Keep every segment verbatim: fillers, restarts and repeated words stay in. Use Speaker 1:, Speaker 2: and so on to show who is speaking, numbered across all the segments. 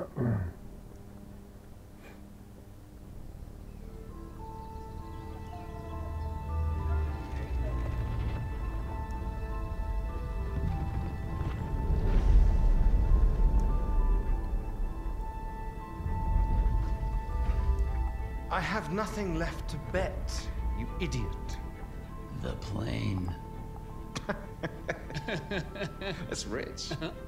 Speaker 1: I have nothing left to bet, you idiot.
Speaker 2: The plane.
Speaker 1: That's rich.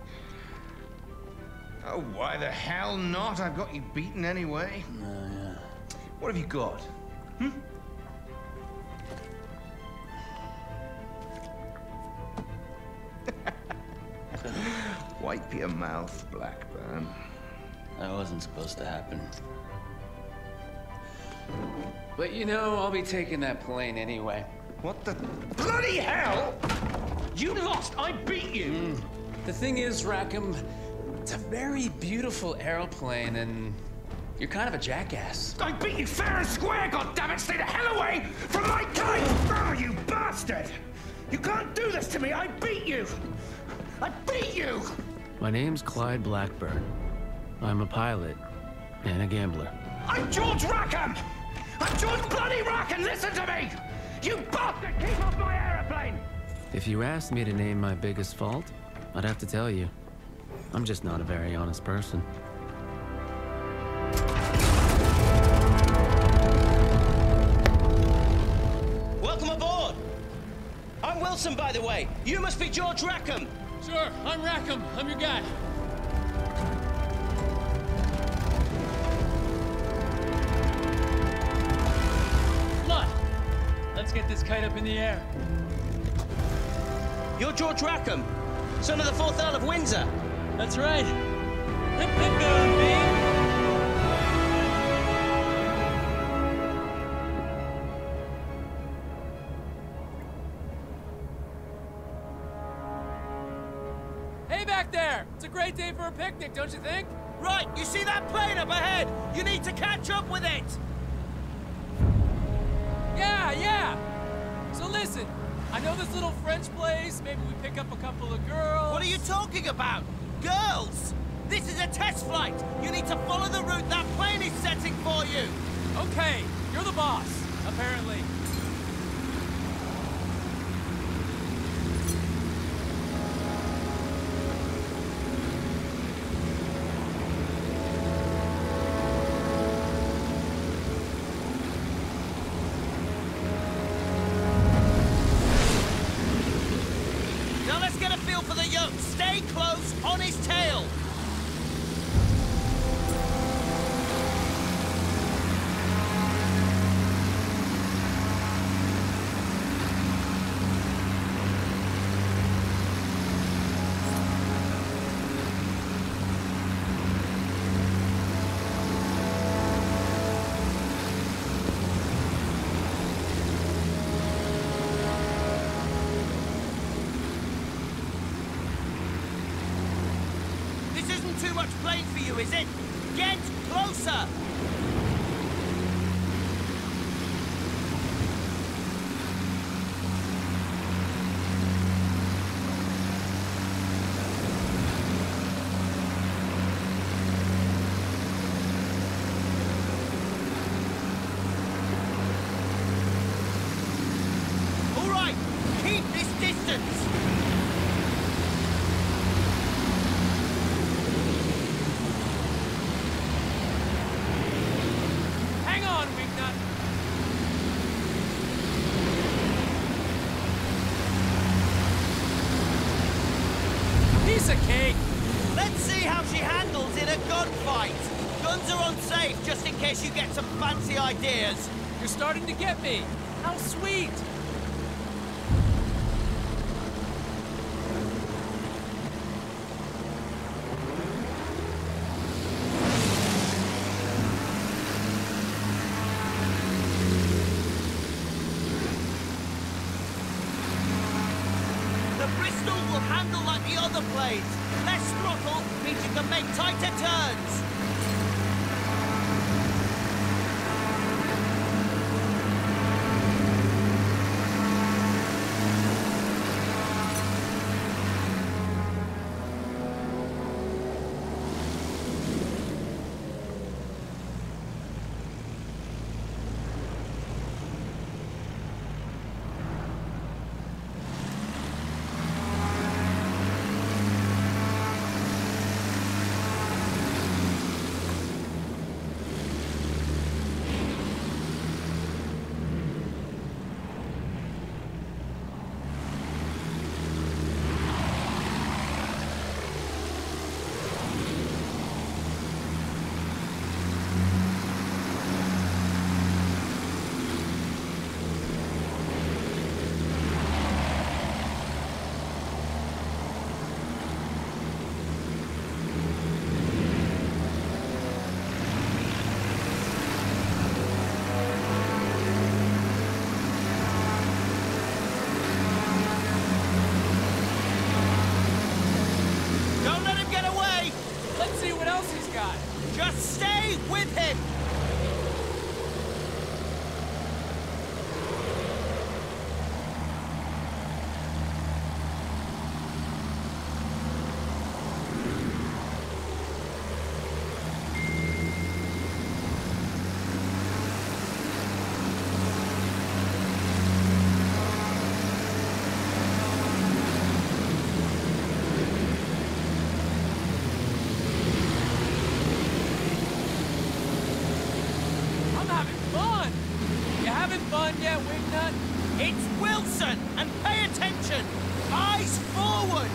Speaker 1: Oh, why the hell not? I've got you beaten anyway.
Speaker 2: Oh, yeah.
Speaker 1: What have you got? Hmm? Wipe your mouth, Blackburn.
Speaker 2: That wasn't supposed to happen.
Speaker 3: But you know, I'll be taking that plane anyway.
Speaker 1: What the bloody hell? You lost! I beat you!
Speaker 3: Mm. The thing is, Rackham, it's a very beautiful aeroplane, and you're kind of a jackass.
Speaker 1: I beat you fair and square, goddammit! Stay the hell away from my kite! Oh, you bastard! You can't do this to me! I beat you! I beat you!
Speaker 3: My name's Clyde Blackburn. I'm a pilot and a gambler.
Speaker 1: I'm George Rackham! I'm George bloody Rackham! Listen to me! You bastard! Keep off my aeroplane!
Speaker 3: If you asked me to name my biggest fault, I'd have to tell you. I'm just not a very honest person.
Speaker 4: Welcome aboard! I'm Wilson, by the way. You must be George Rackham.
Speaker 3: Sure, I'm Rackham. I'm your guy. Let's get this kite up in the air.
Speaker 4: You're George Rackham, son of the fourth Earl of Windsor.
Speaker 3: That's right. Hip hip go, babe. Hey back there! It's a great day for a picnic, don't you think?
Speaker 4: Right, you see that plane up ahead? You need to catch up with it!
Speaker 3: Yeah, yeah! So listen, I know this little French place, maybe we pick up a couple of girls...
Speaker 4: What are you talking about? Girls! This is a test flight! You need to follow the route that plane is setting for you!
Speaker 3: Okay, you're the boss, apparently.
Speaker 4: Stay close on his tail. Too much plane for you, is it? Get closer! All right, keep this distance!
Speaker 3: Piece of cake!
Speaker 4: Let's see how she handles in a gunfight. Guns are unsafe, just in case you get some fancy ideas.
Speaker 3: You're starting to get me. How sweet!
Speaker 4: The Bristol will handle like the other planes. Less throttle means you can make tighter turns.
Speaker 5: guy.
Speaker 4: Just stay with him!
Speaker 5: I'm having fun. You having fun yet, Wingnut?
Speaker 4: It's Wilson! And pay attention! Eyes forward!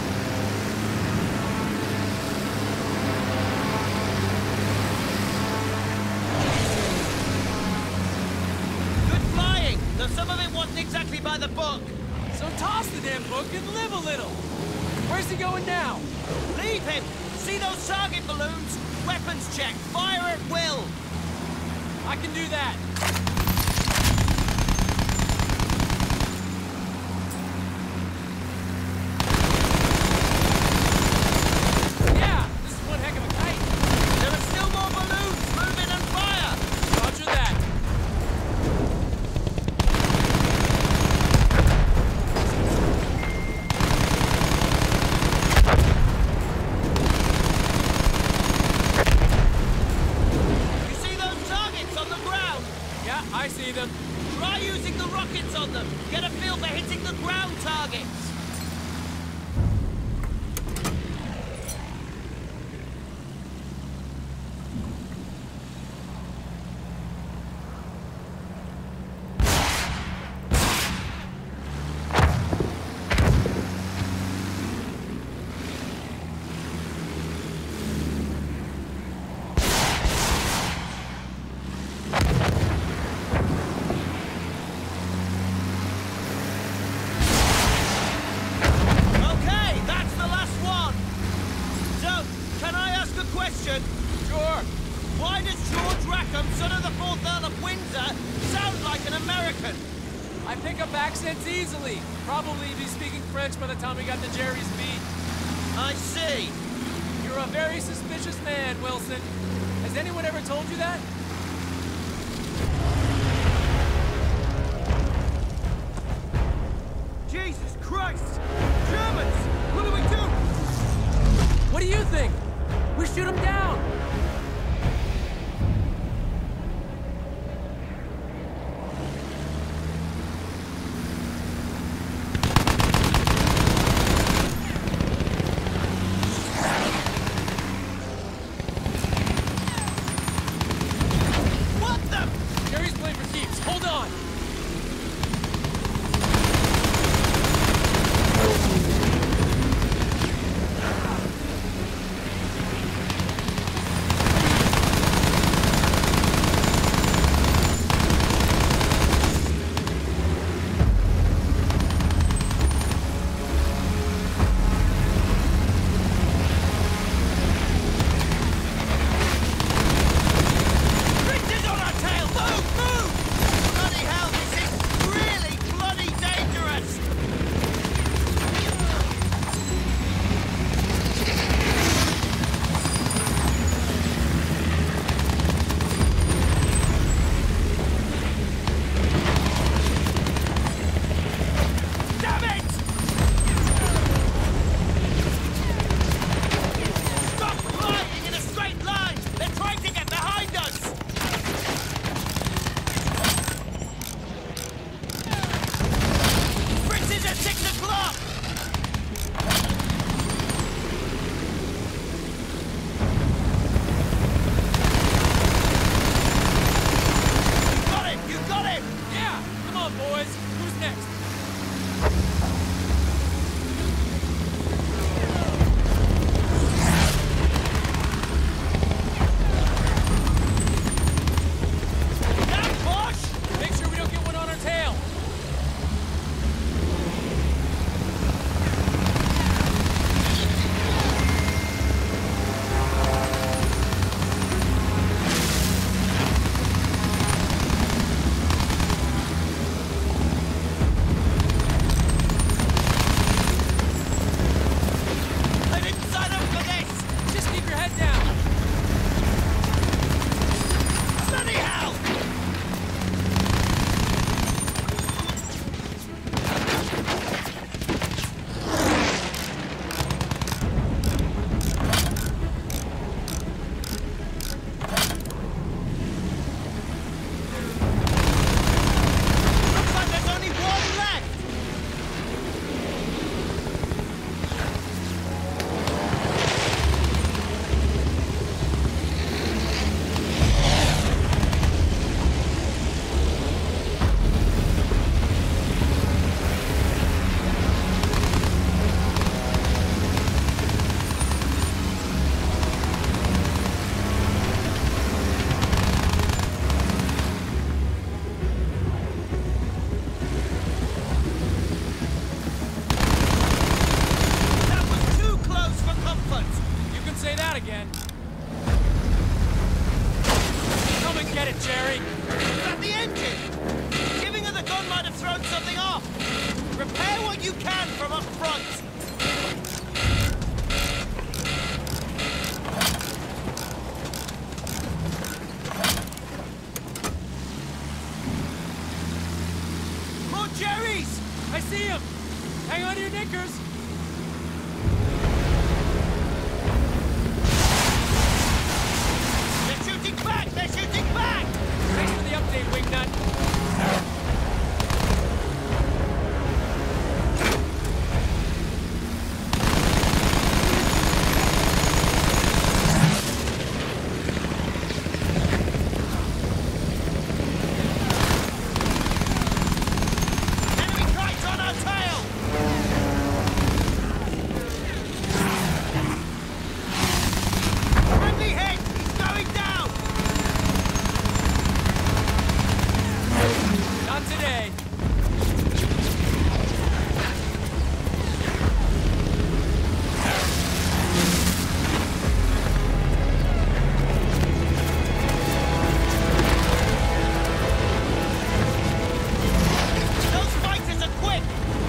Speaker 4: Good flying, though some of it wasn't exactly by the book.
Speaker 5: So toss the damn book and live a little. Where's he going now?
Speaker 4: Leave him! See those target balloons? Weapons check, fire at will!
Speaker 5: I can do that. Yeah, this is one heck of a kite.
Speaker 4: There are still more balloons! Move in and fire!
Speaker 5: Roger that.
Speaker 4: You see those targets on the ground?
Speaker 5: Yeah, I see them.
Speaker 4: Try using the rockets on them. Get a feel for hitting the ground targets. Okay, that's the last one. So, can I ask a question?
Speaker 5: Sure.
Speaker 4: Why does George Rackham, son of the fourth Earl of Windsor, sound like an American?
Speaker 5: I pick up accents easily. Probably be speaking French by the time we got to Jerry's beat.
Speaker 4: I see.
Speaker 5: You're a very suspicious man, Wilson. Has anyone ever told you that?
Speaker 4: Jesus Christ! Germans! What do we do?
Speaker 5: What do you think? We shoot him down.
Speaker 4: What the?
Speaker 5: Jerry's
Speaker 4: you can from up front! More Jerry's!
Speaker 5: I see him! Hang on to your knickers!
Speaker 4: They're shooting back! They're shooting back!
Speaker 5: Thanks for the update, Wingnut.
Speaker 4: Enemy kites on our tail! Friendly hit! He's going down!
Speaker 5: Not today.
Speaker 4: Those fighters are quick!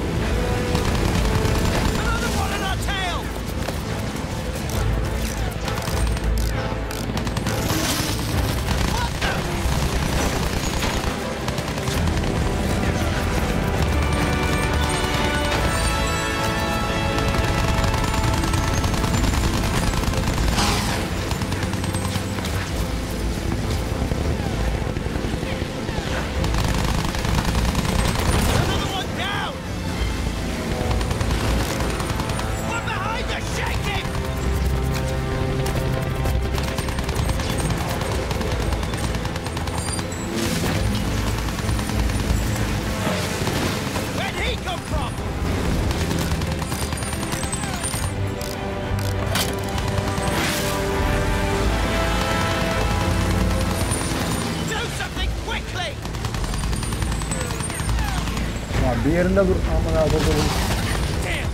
Speaker 4: Another one on our tail! What the? Another one down! One behind you! Shake him! Where'd he come from? Do something quickly!
Speaker 6: Ya bir yerinde dur amına koyayım.
Speaker 5: Damn!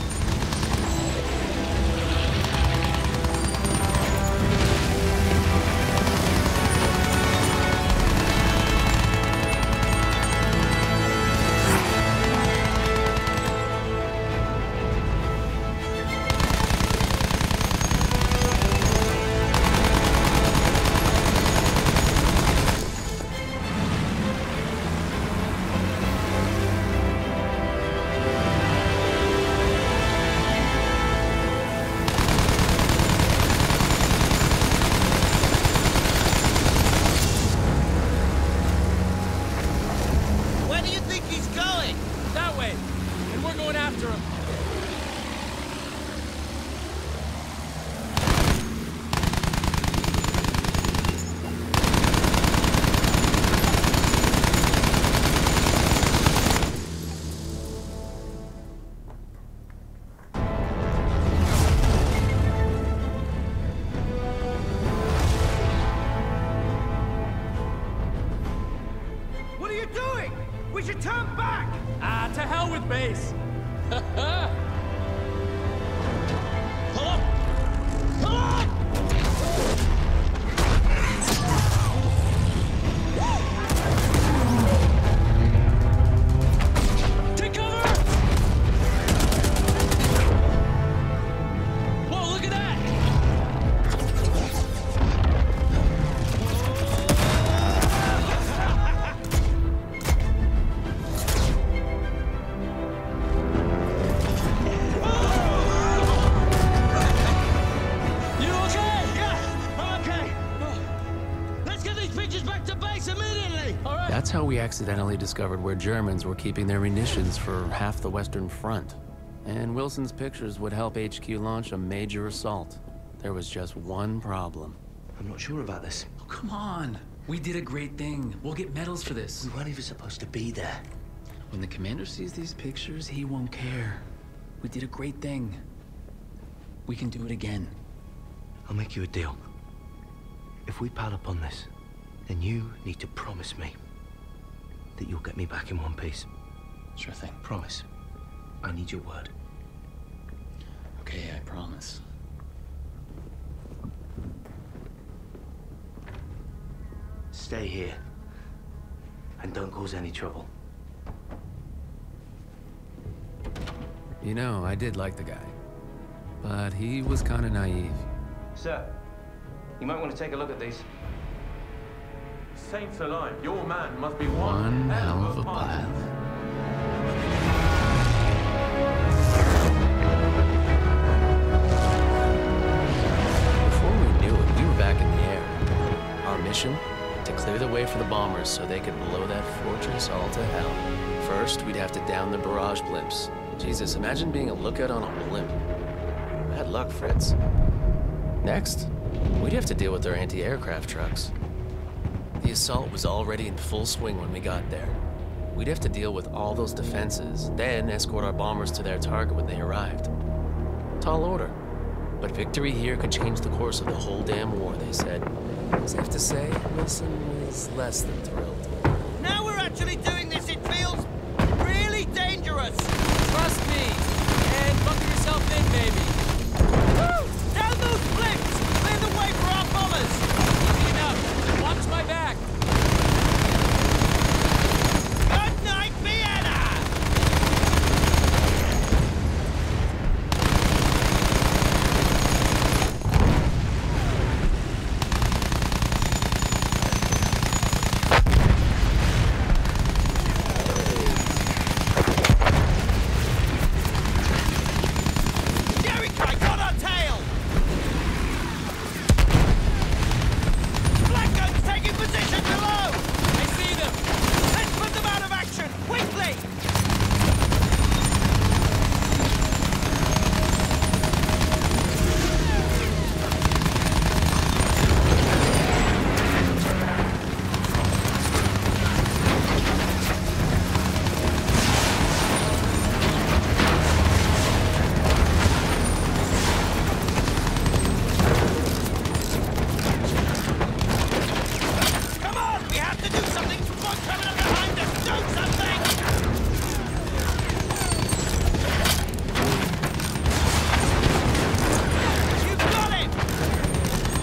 Speaker 4: Where do you think he's going?
Speaker 5: That way. And we're going after him.
Speaker 4: What are you doing? We should turn back!
Speaker 5: Ah, to hell with base. Take cover! Whoa, look at that! You okay?
Speaker 4: Yeah, I'm okay. Let's get these pictures back to base immediately!
Speaker 5: All right.
Speaker 3: That's how we accidentally discovered where Germans were keeping their munitions for half the Western Front. And Wilson's pictures would help H Q launch a major assault. There was just one problem.
Speaker 7: I'm not sure about this.
Speaker 3: Oh, come on. We did a great thing. We'll get medals for this.
Speaker 7: We weren't even supposed to be there.
Speaker 3: When the commander sees these pictures, he won't care. We did a great thing. We can do it again.
Speaker 7: I'll make you a deal. If we pile up on this, then you need to promise me that you'll get me back in one piece.
Speaker 2: Sure thing.
Speaker 7: Promise. I need your word.
Speaker 2: Okay, I promise.
Speaker 7: Stay here. And don't cause any trouble.
Speaker 3: You know, I did like the guy. But he was kind of naive.
Speaker 8: Sir, you might want to take a look at these.
Speaker 9: Saints alive, your man must be
Speaker 3: One hell of a pilot. Before we knew it, we were back in the air. Our mission? To clear the way for the bombers so they could blow that fortress all to hell. First, we'd have to down the barrage blimps. Jesus, imagine being a lookout on a blimp. Bad luck, Fritz. Next, we'd have to deal with their anti-aircraft trucks. The assault was already in full swing when we got there. We'd have to deal with all those defenses, then escort our bombers to their target when they arrived. Tall order. But victory here could change the course of the whole damn war, they said. Safe to say, Wilson was less than thrilled.
Speaker 4: Now we're actually doing this, it feels really dangerous.
Speaker 5: Trust me. And buckle yourself in, baby.
Speaker 4: Woo! Down those blimps! Clear the way for our bombers!
Speaker 5: Easy enough. Watch my back.
Speaker 4: Good night, Vienna! Jericho got our tail! Black guns taking position below!
Speaker 5: I see them.
Speaker 4: Let's put them out of action, quickly! Come on, we have to do something to what's coming up behind us! Do something! You got it!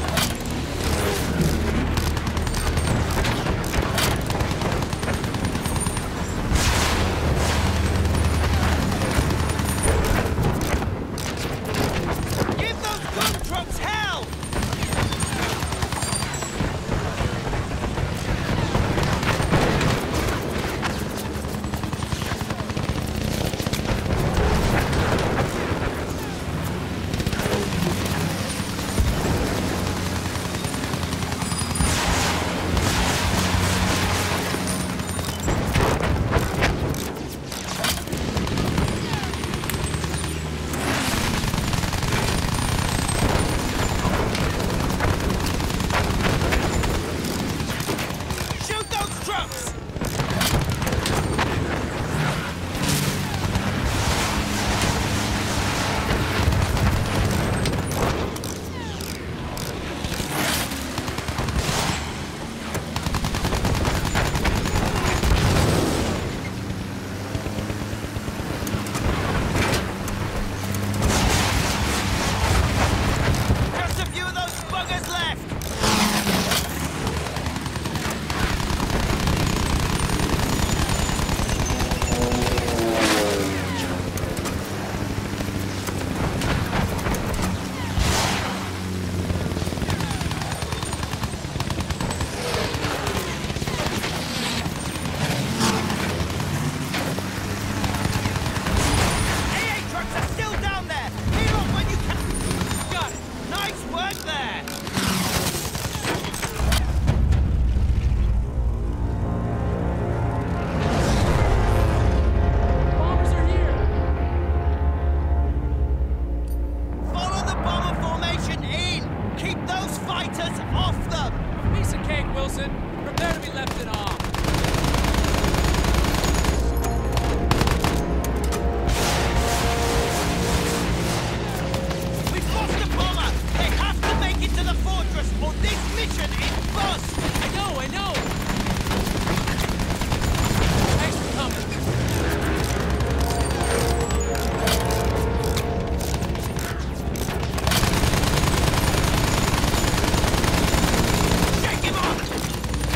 Speaker 4: Give those gun trucks hell! Shoot those trucks! Just a few of those buggers left! A A trucks are still down there! Clear off when you can! Got it! Nice work there!
Speaker 5: Bombers are here.
Speaker 4: Follow the bomber formation in! Keep those fighters off them!
Speaker 5: Piece of cake, Wilson. Prepare to be left in awe.
Speaker 4: We've lost the bomber! They have to make it to the fortress or this mission is bust!
Speaker 5: I know, I know. Thanks for coming.
Speaker 4: Shake him off!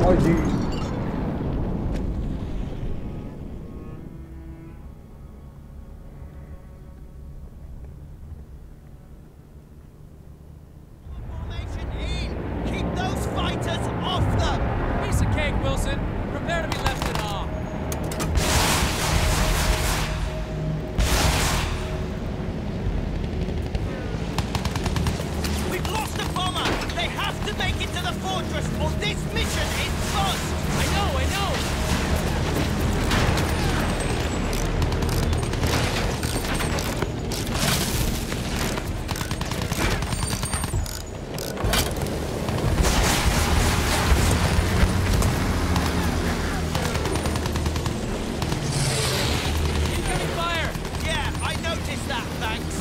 Speaker 6: Hadi.
Speaker 4: Formation in! Keep those fighters off them!
Speaker 5: Piece of cake, Wilson. Prepare to be left in awe.
Speaker 4: We've lost the bomber! They have to make it to the fortress or this mission is bust!
Speaker 5: I know, I know. Incoming fire.
Speaker 4: Yeah, I noticed that, thanks.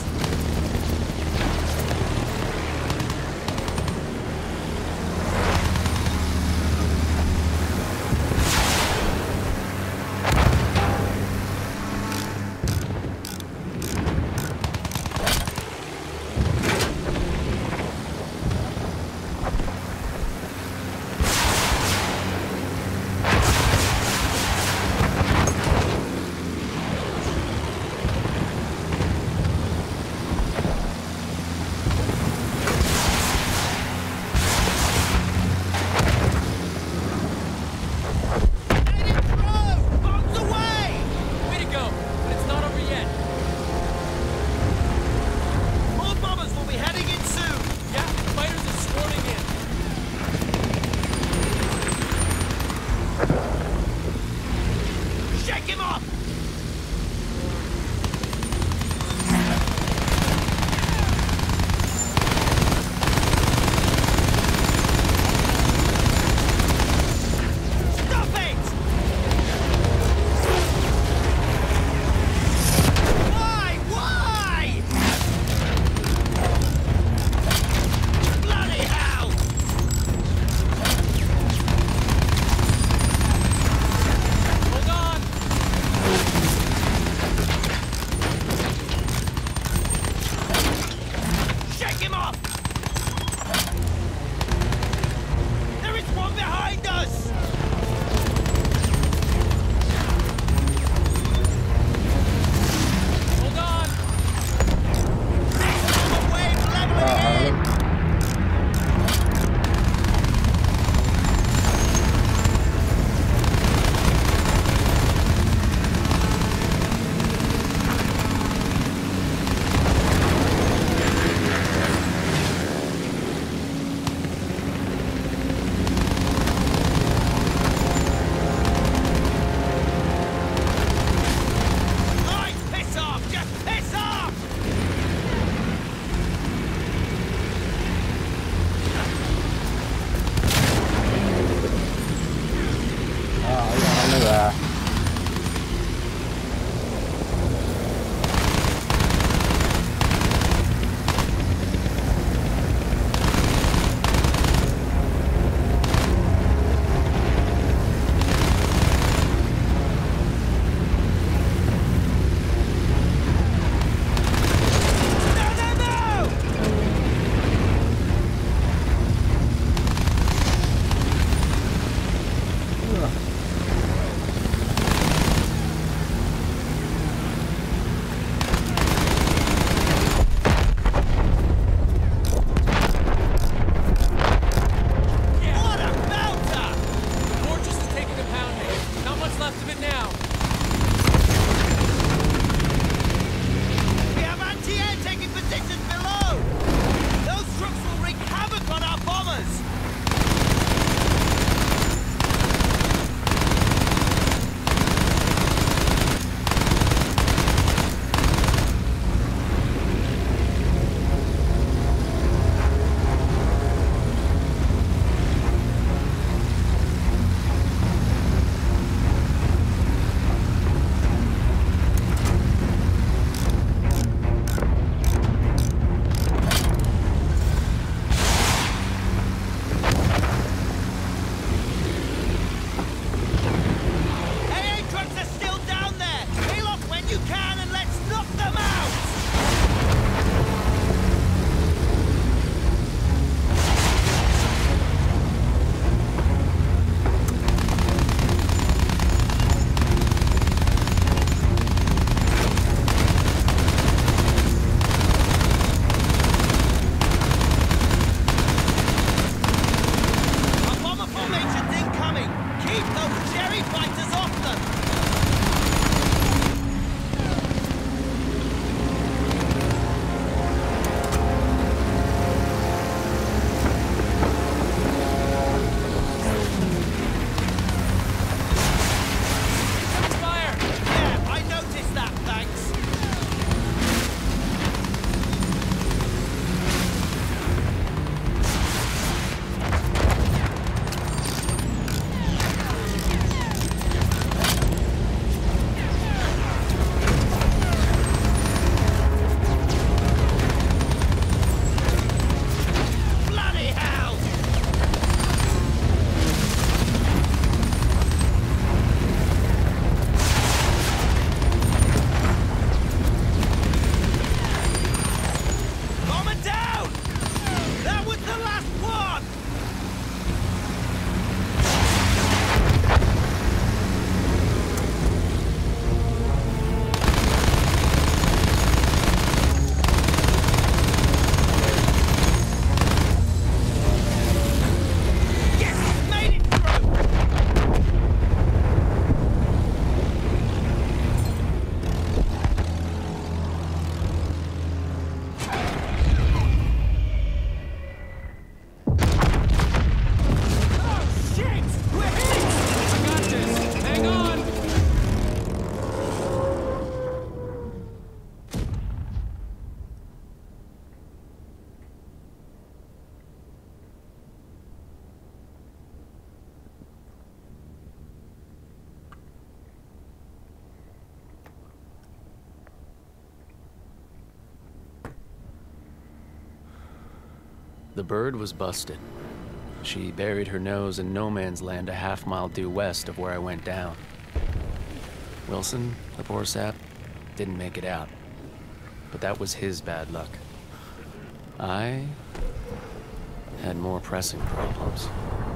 Speaker 3: The bird was busted. She buried her nose in no man's land a half mile due west of where I went down. Wilson, the poor sap, didn't make it out. But that was his bad luck. I had more pressing problems.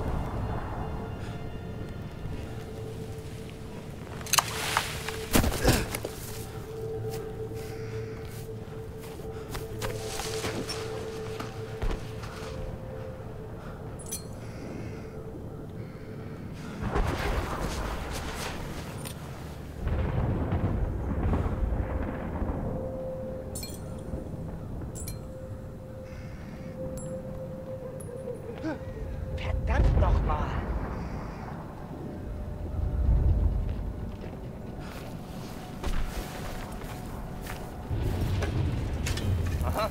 Speaker 1: Verdammt nochmal! Aha.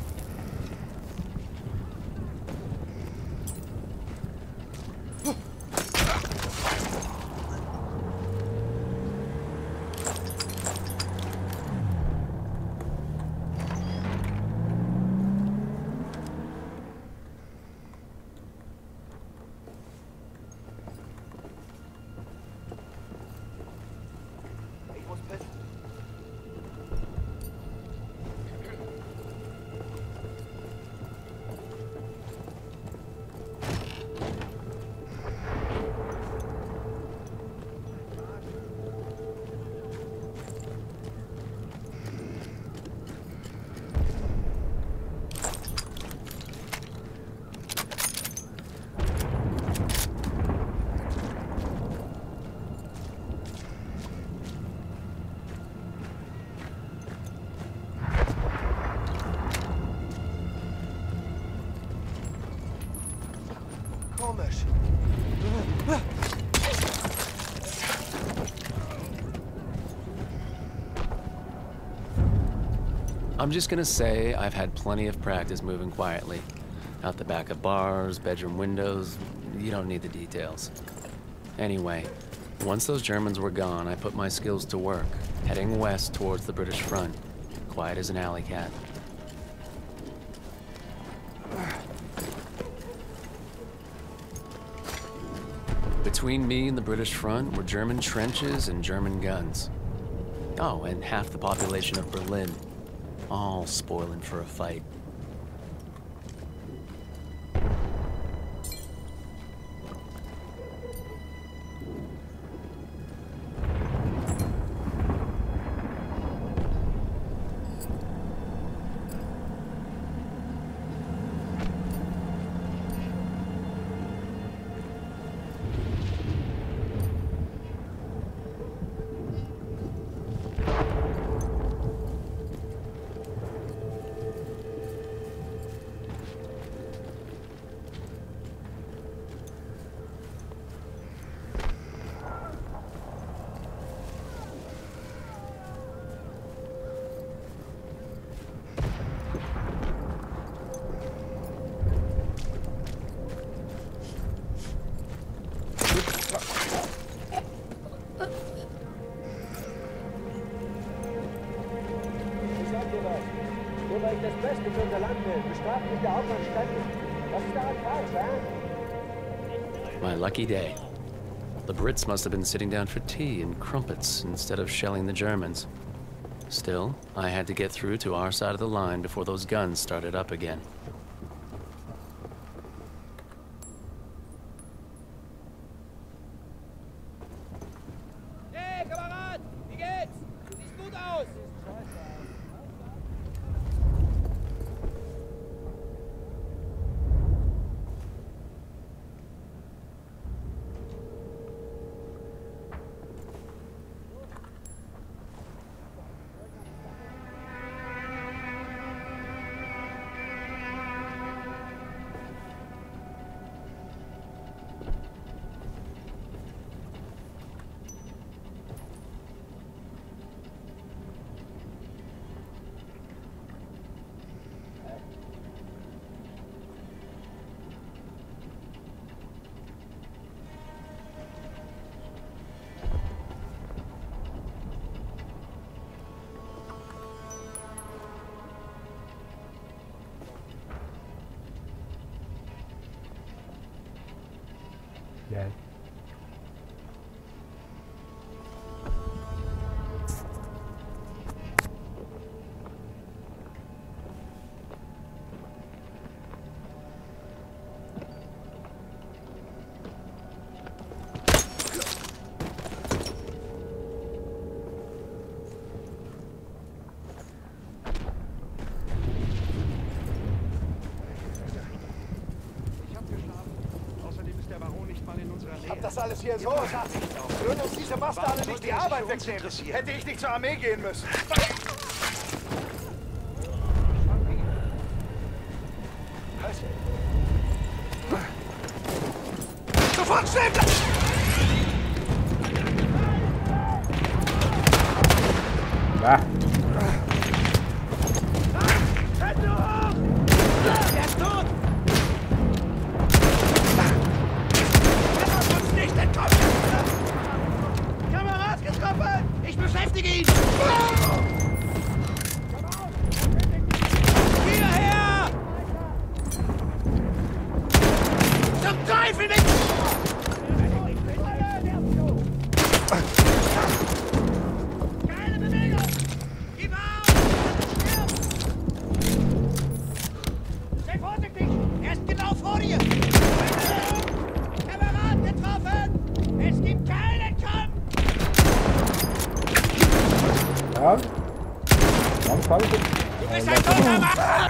Speaker 1: Komisch.
Speaker 3: I'm just gonna say I've had plenty of practice moving quietly. Out the back of bars, bedroom windows, you don't need the details. Anyway, once those Germans were gone, I put my skills to work, heading west towards the British front, quiet as an alley cat. Between me and the British front were German trenches and German guns. Oh, and half the population of Berlin, all spoiling for a fight. My lucky day. The Brits must have been sitting down for tea and crumpets instead of shelling the Germans. Still, I had to get through to our side of the line before those guns started up again.
Speaker 4: Hey, Kamerad! Wie geht's? Du siehst gut aus!
Speaker 6: Gel.
Speaker 10: Das alles hier so. Würden uns diese Bastarde nicht die Arbeit wegnehmen, hätte ich nicht zur Armee gehen müssen. Sofort schnell!
Speaker 6: Da.
Speaker 10: Hände hoch! Er ist tot! Kamerad getroffen! Ich beschäftige ihn! Hierher! Zum Teufel mit! Keine Bewegung! Gib auf! Sei vorsichtig! Er ist genau vor dir! Kamerad getroffen! Es gibt keinen Kampf!
Speaker 6: Ja. Dann fall ich.
Speaker 10: Du bist ein toter Mann!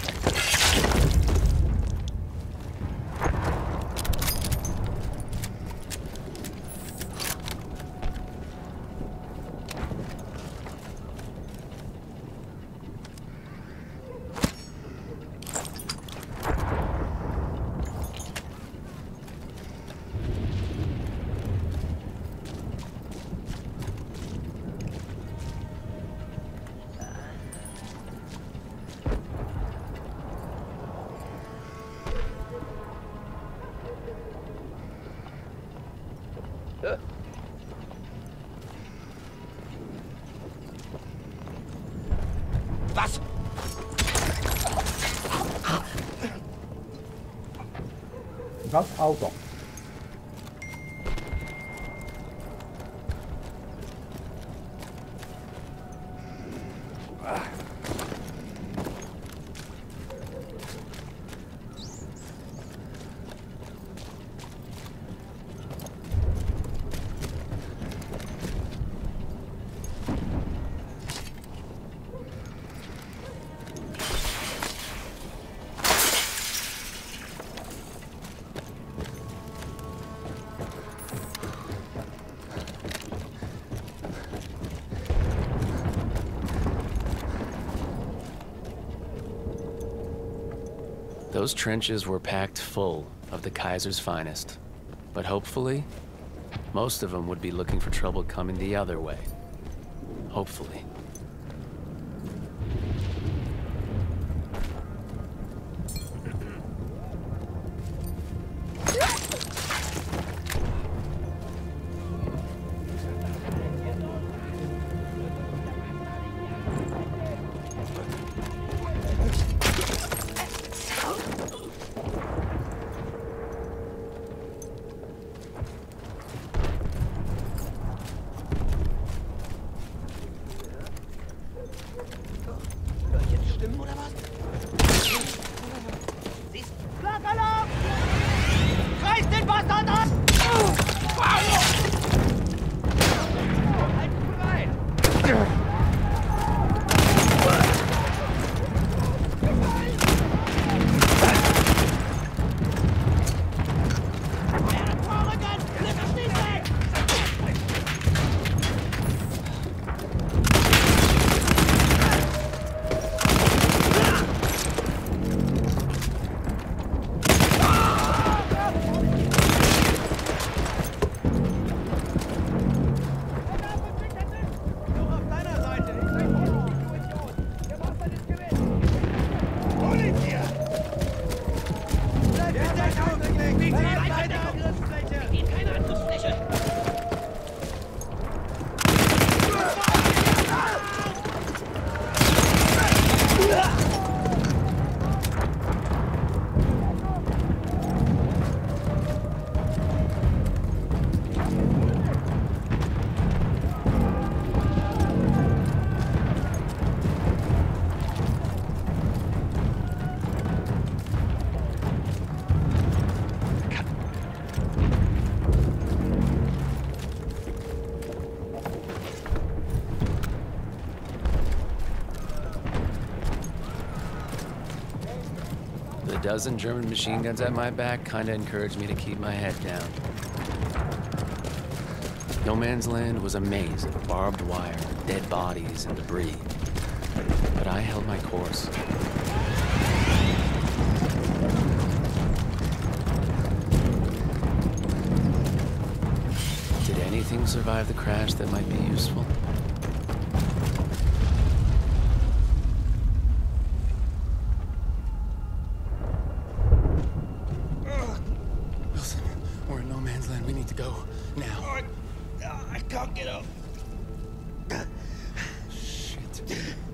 Speaker 10: Was?
Speaker 6: Das Auto.
Speaker 3: Those trenches were packed full of the Kaiser's finest. But hopefully, most of them would be looking for trouble coming the other way. Hopefully. dozen German machine guns at my back kinda encouraged me to keep my head down. No Man's Land was a maze of barbed wire, dead bodies, and debris. But I held my course. Did anything survive the crash that might be useful?
Speaker 2: Wilson, we're in no man's land. We need to go now.
Speaker 1: I, I can't get up.
Speaker 2: Shit.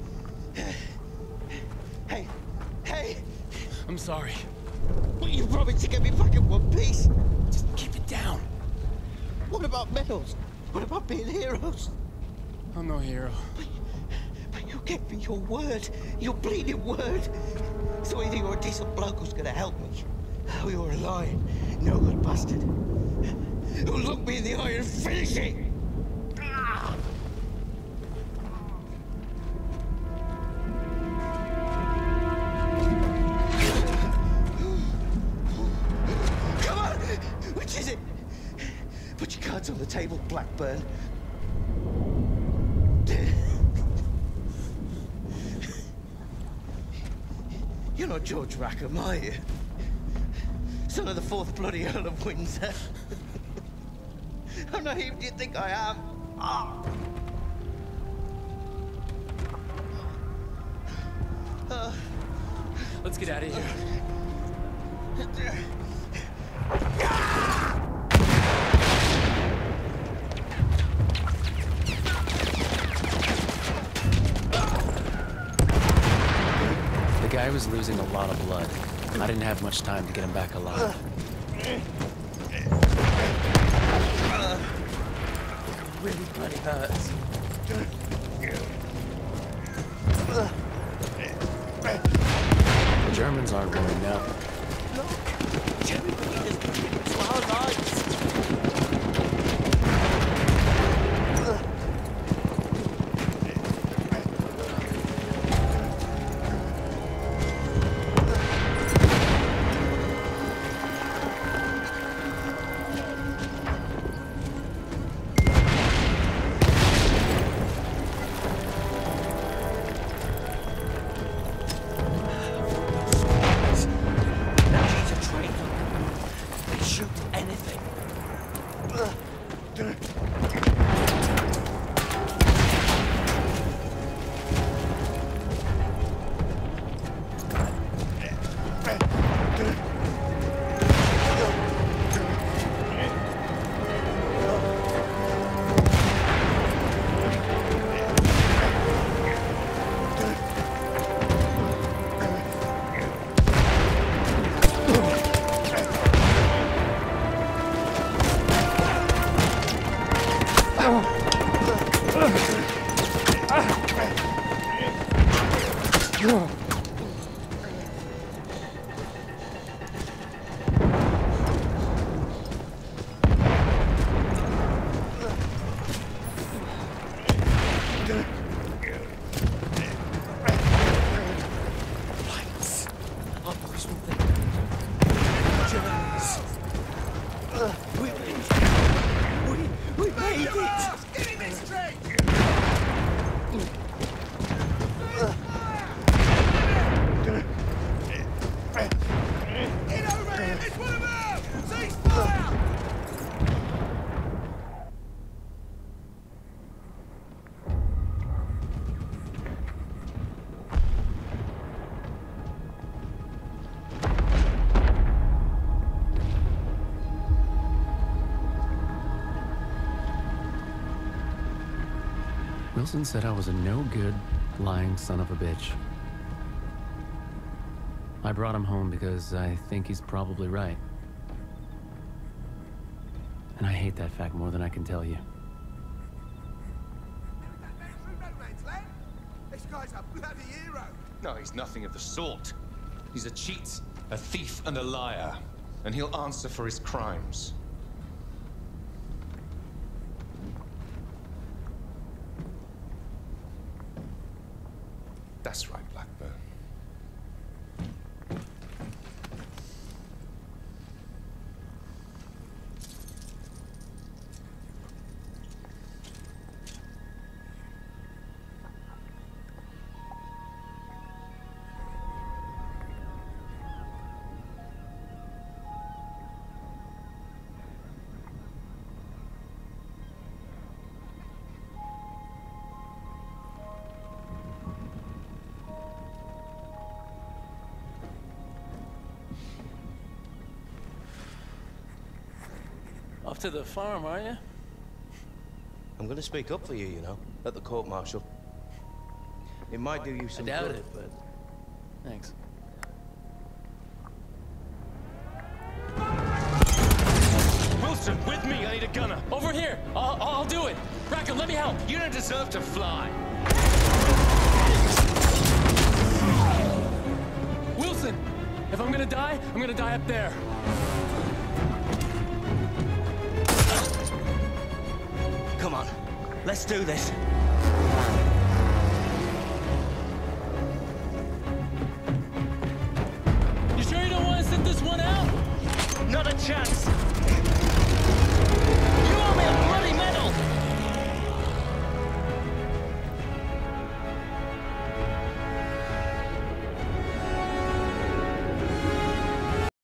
Speaker 1: Hey, hey!
Speaker 2: I'm sorry.
Speaker 1: What, you promised to get me back in one piece?
Speaker 2: Just keep it down.
Speaker 1: What about medals? What about being heroes?
Speaker 2: I'm no hero.
Speaker 1: But you gave me your word. Your bleeding word. So either you're a decent bloke who's gonna help me, or you're a lying, no good bastard who'll look me in the eye and finish it. Ah! Come on! Which is it? Put your cards on the table, Blackburn. You're not George Rackham, are you? Son of the fourth bloody Earl of Windsor. How naive do you think I am? Ah. Uh.
Speaker 5: Let's get out of here.
Speaker 3: The guy was losing a lot of blood. I didn't have much time to get him back alive.
Speaker 1: Really bloody hurts.
Speaker 3: The Germans aren't warming up.
Speaker 1: Look! Jerry Peters to our lives!
Speaker 3: Wilson said I was a no-good, lying son of a bitch. I brought him home because I think he's probably right. And I hate that fact more than I can tell you.
Speaker 10: This guy's a bloody hero.
Speaker 9: No, he's nothing of the sort. He's a cheat, a thief, and a liar. And he'll answer for his crimes. That's right, Blackburn.
Speaker 5: off to the farm, are you?
Speaker 1: I'm gonna speak up for you, you know, at the court-martial. It might do you some
Speaker 3: I doubt
Speaker 1: good.
Speaker 3: it, but thanks.
Speaker 9: Wilson, with me. I need a gunner.
Speaker 5: Over here. I'll, I'll do it. Rackham, let me help.
Speaker 9: You don't deserve to fly.
Speaker 5: Wilson, if I'm gonna die, I'm gonna die up there.
Speaker 1: Come on, let's do this.
Speaker 5: You sure you don't want to sit this one out?
Speaker 1: Not a chance.